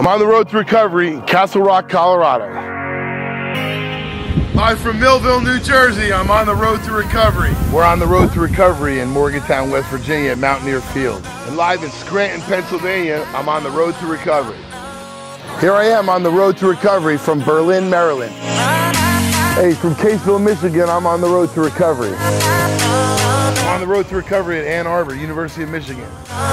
I'm on the road to recovery in Castle Rock, Colorado. Live from Millville, New Jersey, I'm on the road to recovery. We're on the road to recovery in Morgantown, West Virginia at Mountaineer Field. And live in Scranton, Pennsylvania, I'm on the road to recovery. Here I am on the road to recovery from Berlin, Maryland. Hey, from Caseville, Michigan, I'm on the road to recovery. I'm on the road to recovery at Ann Arbor, University of Michigan.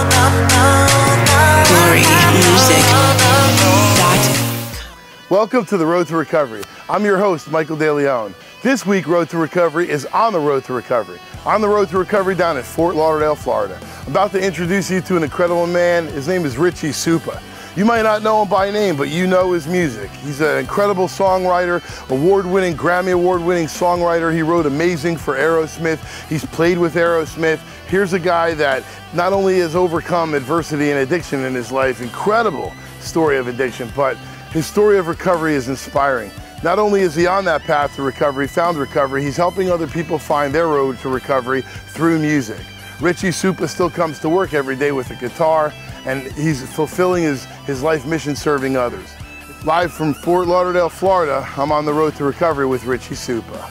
Welcome to the Road to Recovery. I'm your host, Michael DeLeon. This week, Road to Recovery is on the road to recovery. On the road to recovery down in Fort Lauderdale, Florida. I'm about to introduce you to an incredible man. His name is Richie Supa. You might not know him by name, but you know his music. He's an incredible songwriter, award-winning, Grammy award-winning songwriter. He wrote Amazing for Aerosmith. He's played with Aerosmith. Here's a guy that not only has overcome adversity and addiction in his life, incredible story of addiction, but his story of recovery is inspiring. Not only is he on that path to recovery, found recovery, he's helping other people find their road to recovery through music. Richie Supa still comes to work every day with a guitar, and he's fulfilling his life mission serving others. Live from Fort Lauderdale, Florida, I'm on the road to recovery with Richie Supa.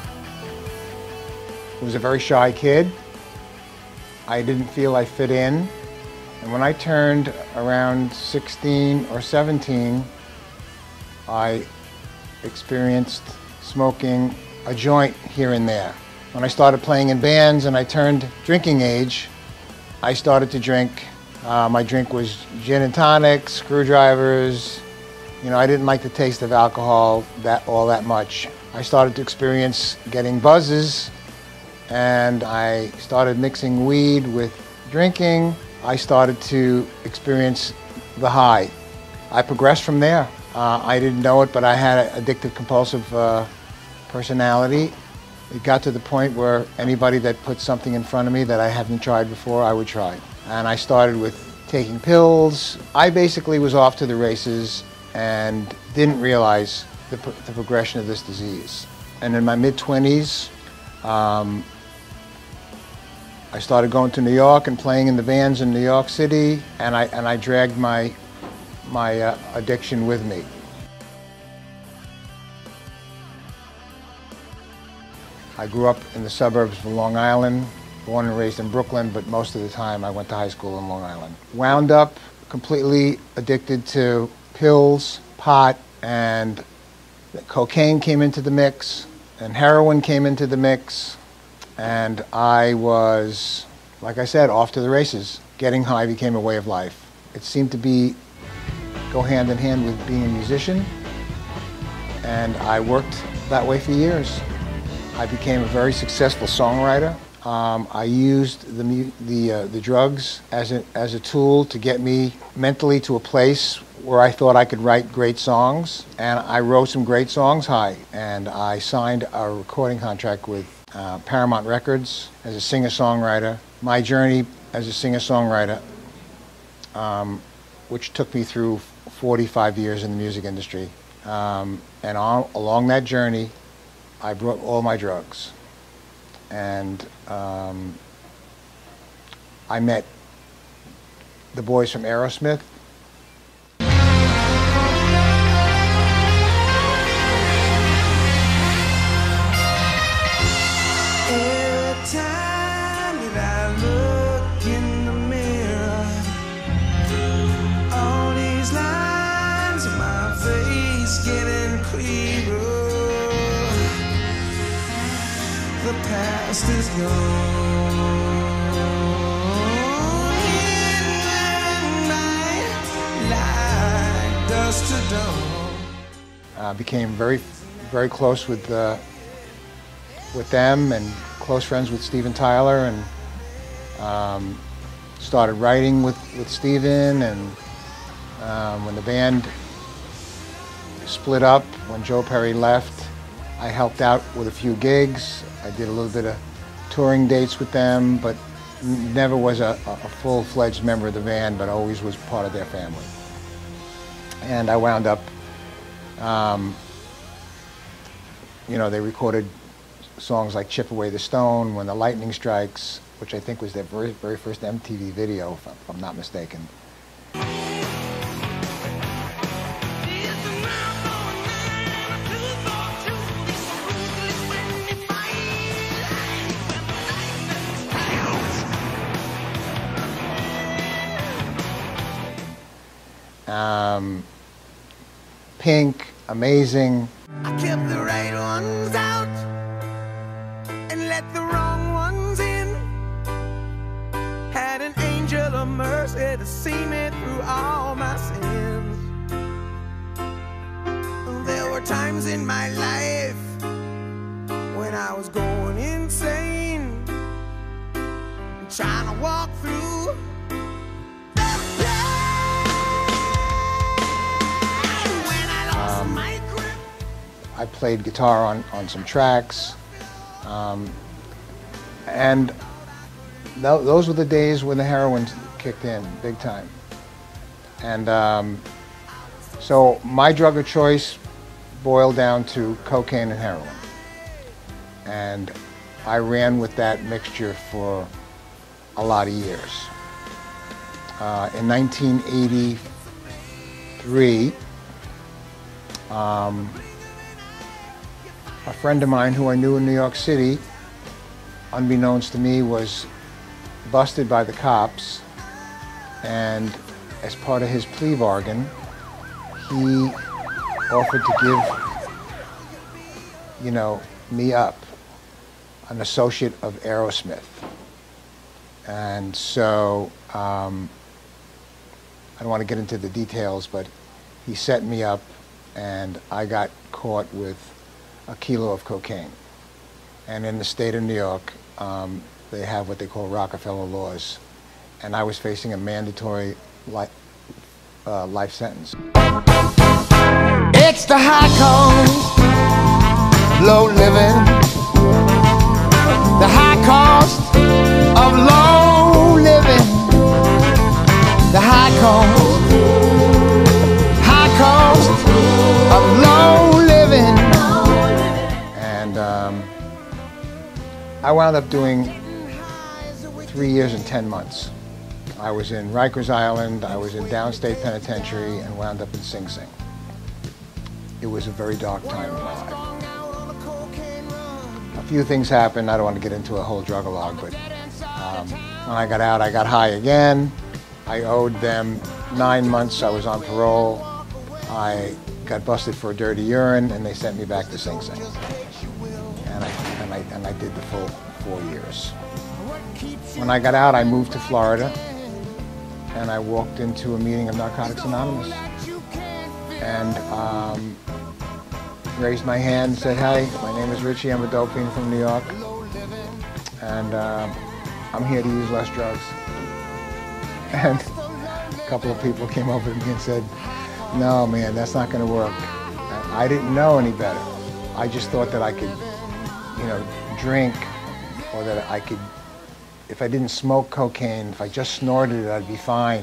I was a very shy kid. I didn't feel I fit in. And when I turned around 16 or 17, I experienced smoking a joint here and there. When I started playing in bands and I turned drinking age, I started to drink. My drink was gin and tonic, screwdrivers. You know, I didn't like the taste of alcohol all that much. I started to experience getting buzzes, and I started mixing weed with drinking. I started to experience the high. I progressed from there. I didn't know it, but I had an addictive compulsive personality. It got to the point where anybody that put something in front of me that I hadn't tried before, I would try. And I started with taking pills. I basically was off to the races and didn't realize the progression of this disease. And in my mid-20s, I started going to New York and playing in the bands in New York City, and I dragged my addiction with me. I grew up in the suburbs of Long Island, born and raised in Brooklyn, but most of the time I went to high school in Long Island. Wound up completely addicted to pills, pot, and cocaine came into the mix, and heroin came into the mix, and I was, like I said, off to the races. Getting high became a way of life. It seemed to go hand in hand with being a musician, and I worked that way for years. I became a very successful songwriter. I used the drugs as a tool to get me mentally to a place where I thought I could write great songs, and I wrote some great songs high. And I signed a recording contract with Paramount Records as a singer-songwriter. My journey as a singer-songwriter, which took me through 45 years in the music industry, and along that journey, I brought all my drugs. And I met the boys from Aerosmith. Every time that I look in the mirror, all these lines on my face getting clearer. The past is gone. Like dust to dawn. Became very, very close with them, and close friends with Steven Tyler, and started writing with Steven. And when the band split up, when Joe Perry left, I helped out with a few gigs. I did a little bit of touring dates with them, but never was a full-fledged member of the band, but always was part of their family. And I wound up, you know, they recorded songs like Chip Away the Stone, When the Lightning Strikes, which I think was their very, very first MTV video, if I'm not mistaken. Pink, Amazing. I kept the right ones out and let the wrong ones in. Had an angel of mercy to see me through all my sins. There were times in my life when I was going insane, trying to walk through the pain when I lost my grip. I played guitar on some tracks, and those were the days when the heroin kicked in big time. And so my drug of choice boiled down to cocaine and heroin. And I ran with that mixture for a lot of years. In 1983, a friend of mine who I knew in New York City, unbeknownst to me, was busted by the cops, and as part of his plea bargain, he offered to give, me up, an associate of Aerosmith. And so, I don't want to get into the details, but he set me up, and I got caught with a kilo of cocaine. And in the state of New York, they have what they call Rockefeller laws, and I was facing a mandatory life sentence. It's the high cost, low living. The high cost of low living. The high cost of low living. And I wound up doing 3 years and 10 months. I was in Rikers Island, I was in Downstate Penitentiary, and wound up in Sing Sing. It was a very dark time in my life. A few things happened. I don't want to get into a whole drug-a-log, but when I got out, I got high again. I owed them 9 months. I was on parole. I got busted for dirty urine, and they sent me back to Sing Sing. And I did the full 4 years. When I got out, I moved to Florida, and I walked into a meeting of Narcotics Anonymous, and raised my hand and said, "Hi, my name is Richie. I'm a dope fiend from New York, and I'm here to use less drugs." And a couple of people came over to me and said, "No, man, that's not going to work." And I didn't know any better. I just thought that I could, drink, or that I could, if I didn't smoke cocaine, if I just snorted it, I'd be fine.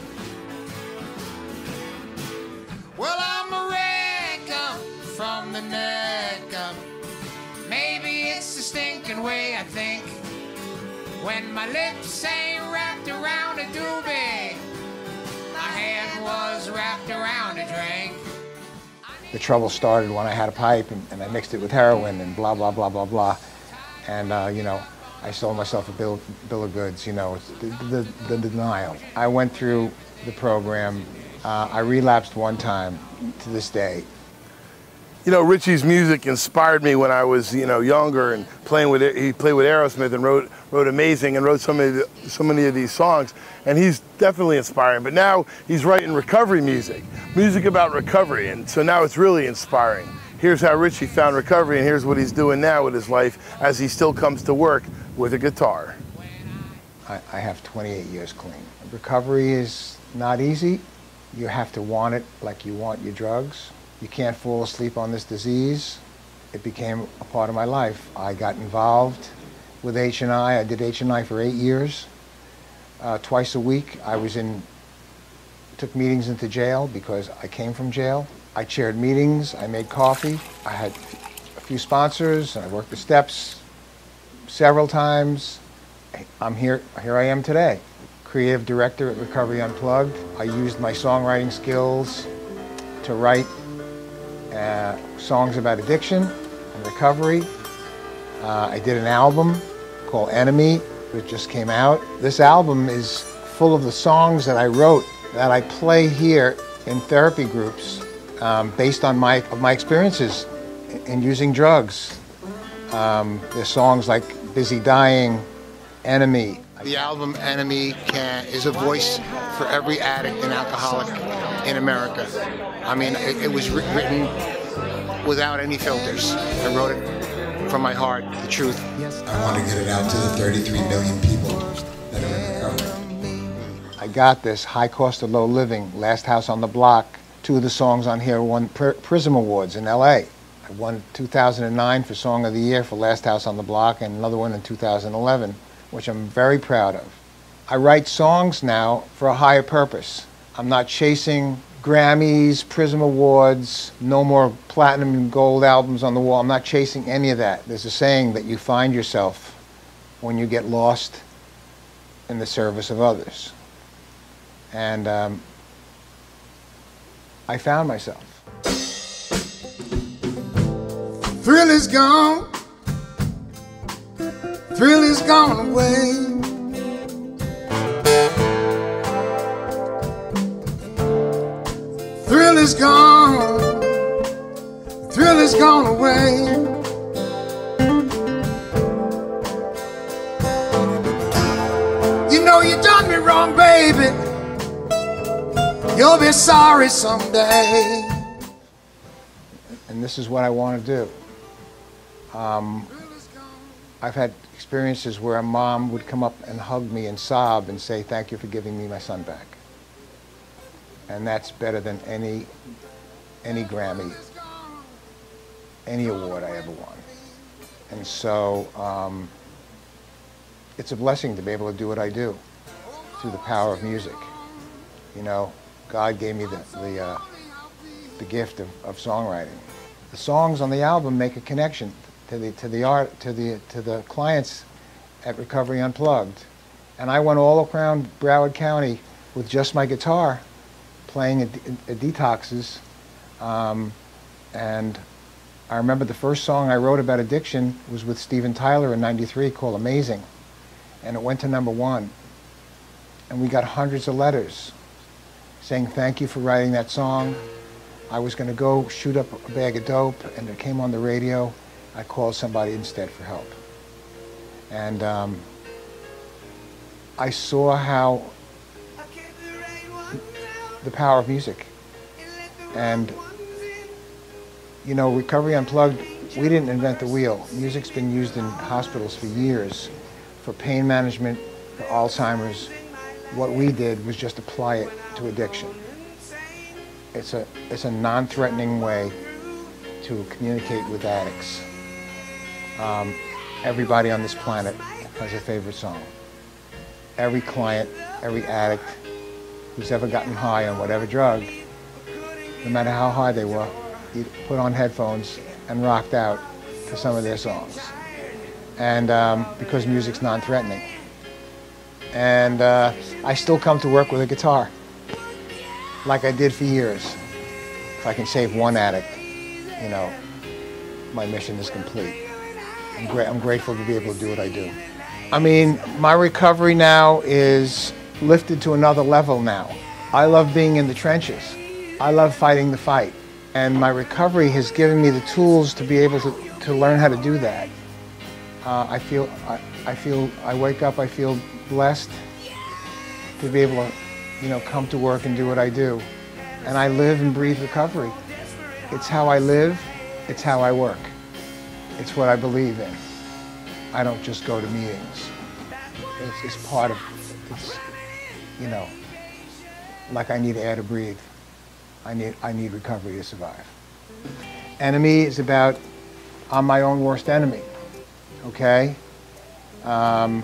Well, I'm a wreck from the neck up. Maybe it's the stinking way I think. When my lips ain't wrapped around a doobie, my hand was wrapped around a drink. The trouble started when I had a pipe and I mixed it with heroin and blah, blah, blah, blah, blah. And, I sold myself a bill of goods, it's the denial. I went through the program. I relapsed one time to this day. Richie's music inspired me when I was, younger, and he played with Aerosmith and wrote Amazing and wrote so many of these songs, and he's definitely inspiring. But now he's writing recovery music about recovery, and so now it's really inspiring. Here's how Richie found recovery, and here's what he's doing now with his life as he still comes to work with a guitar. I have 28 years clean. Recovery is not easy. You have to want it like you want your drugs. You can't fall asleep on this disease. It became a part of my life. I got involved with H&I. I did H&I for 8 years. Twice a week, took meetings into jail because I came from jail. I chaired meetings, I made coffee. I had a few sponsors, and I worked the steps several times. Here I am today. Creative director at Recovery Unplugged. I used my songwriting skills to write songs about addiction and recovery. I did an album called Enemy, which just came out. This album is full of the songs that I wrote that I play here in therapy groups based on my experiences in using drugs. There's songs like Busy Dying, Enemy. The album Enemy is a voice for every addict and alcoholic in America. I mean, it was written without any filters. I wrote it from my heart, the truth. I want to get it out to the 33 million people that are in recovery. I got this, High Cost of Low Living, Last House on the Block. Two of the songs on here won Prism Awards in LA. I won 2009 for Song of the Year for Last House on the Block, and another one in 2011, which I'm very proud of. I write songs now for a higher purpose. I'm not chasing Grammys, Prism Awards, no more platinum and gold albums on the wall. I'm not chasing any of that. There's a saying that you find yourself when you get lost in the service of others. And I found myself. Thrill is gone. Thrill is gone away. Thrill is gone. Thrill is gone away. You know you done me wrong, baby. You'll be sorry someday. And this is what I want to do. I've had experiences where a mom would come up and hug me and sob and say, "Thank you for giving me my son back." And that's better than any Grammy, any award I ever won. And so it's a blessing to be able to do what I do through the power of music. You know, God gave me the gift of songwriting. The songs on the album make a connection to the clients at Recovery Unplugged. And I went all around Broward County with just my guitar, playing at detoxes. And I remember the first song I wrote about addiction was with Steven Tyler in '93 called Amazing. And it went to #1. And we got hundreds of letters saying thank you for writing that song. I was going to go shoot up a bag of dope, and it came on the radio. I called somebody instead for help. And I saw how the power of music. And, you know, Recovery Unplugged, we didn't invent the wheel. Music's been used in hospitals for years for pain management, for Alzheimer's. What we did was just apply it to addiction. It's a non-threatening way to communicate with addicts. Everybody on this planet has a favorite song. Every client, every addict who's ever gotten high on whatever drug, no matter how high they were, you put on headphones and rocked out to some of their songs. And because music's non-threatening. And I still come to work with a guitar, like I did for years. If I can save one addict, you know, my mission is complete. I'm grateful to be able to do what I do. I mean, my recovery now is lifted to another level now. I love being in the trenches. I love fighting the fight. And my recovery has given me the tools to be able to learn how to do that. I wake up, I feel blessed to be able to, you know, come to work and do what I do. And I live and breathe recovery. It's how I live, it's how I work. It's what I believe in. I don't just go to meetings. It's part of, you know, like I need air to breathe. I need recovery to survive. Enemy is about, I'm my own worst enemy, okay? The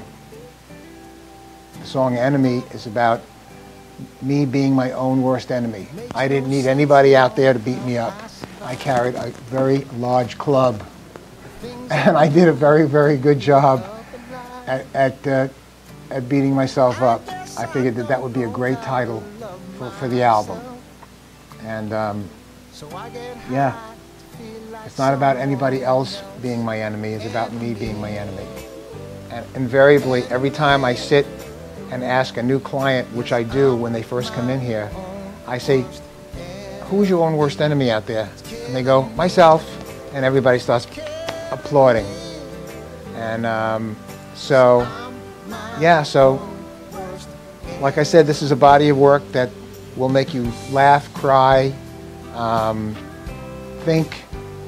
song Enemy is about me being my own worst enemy. I didn't need anybody out there to beat me up. I carried a very large club, and I did a very, very good job at beating myself up. I figured that would be a great title for the album. And yeah, it's not about anybody else being my enemy, it's about me being my enemy. And invariably, every time I sit and ask a new client, which I do when they first come in here, I say, who's your own worst enemy out there? And they go, myself, and everybody starts applauding. And so like I said, this is a body of work that will make you laugh, cry, think.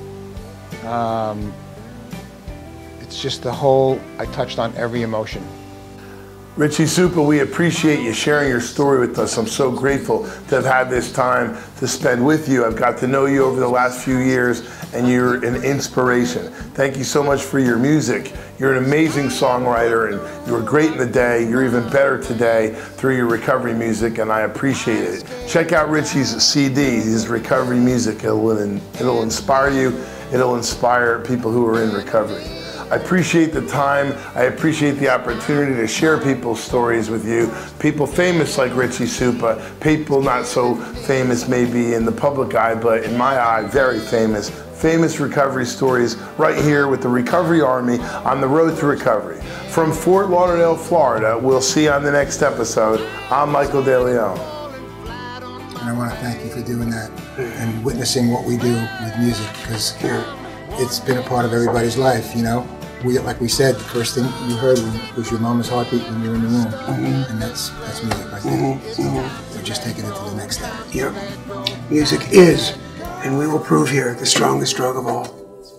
It's just the whole, I touched on every emotion. Richie Supa, we appreciate you sharing your story with us. I'm so grateful to have had this time to spend with you. I've got to know you over the last few years, and you're an inspiration. Thank you so much for your music. You're an amazing songwriter, and you were great in the day. You're even better today through your recovery music, and I appreciate it. Check out Richie's CD, his recovery music. It'll inspire you. It'll inspire people who are in recovery. I appreciate the time. I appreciate the opportunity to share people's stories with you. People famous like Richie Supa, people not so famous maybe in the public eye, but in my eye, very famous. Famous recovery stories right here with the Recovery Army on the road to recovery. From Fort Lauderdale, Florida, we'll see you on the next episode. I'm Michael De Leon. And I want to thank you for doing that and witnessing what we do with music, because it's been a part of everybody's life, you know. Like we said, the first thing you heard was your mama's heartbeat when you were in the room, and that's music right there. So we're just taking it to the next step. Yep. Music is, and we will prove here, the strongest drug of all.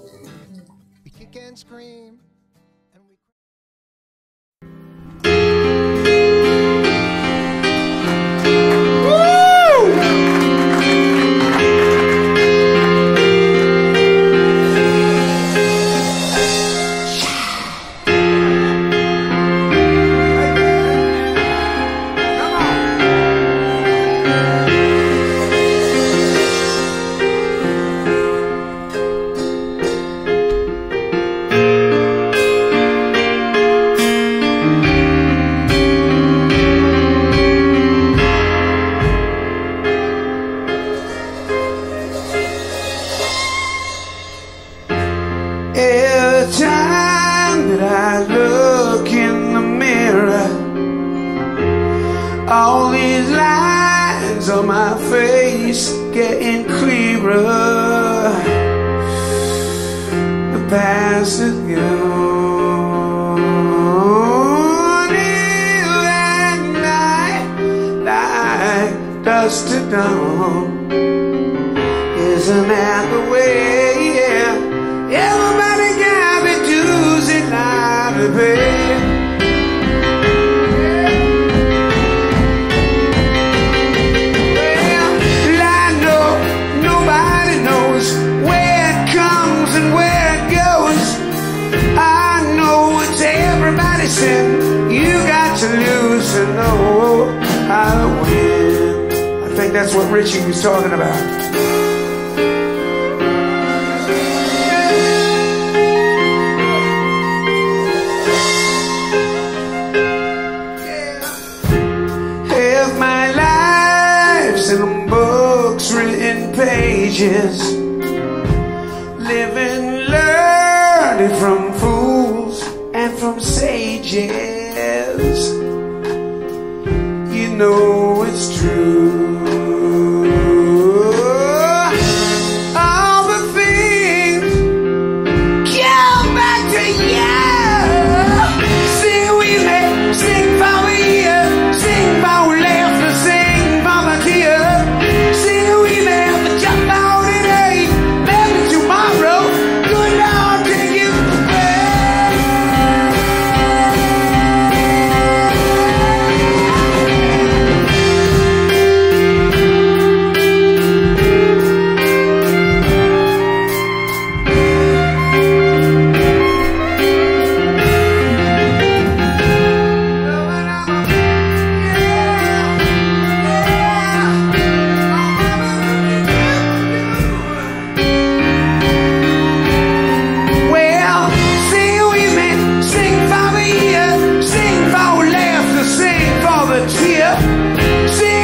Every time that I look in the mirror, all these lines on my face getting clearer. The past is gone, and night, dusk to dawn. Isn't that the way? Yeah. Everybody got their dues in line to pay. Well, I know nobody knows where it comes and where it goes. I know it's everybody's sin. You got to lose to know how to win. I think that's what Richie was talking about. In books, written pages, living, learning from fools and from sages. You know it's true. All the things come back to you. Sing with me, sing for you, sing for laughter, sing for the tears. Sing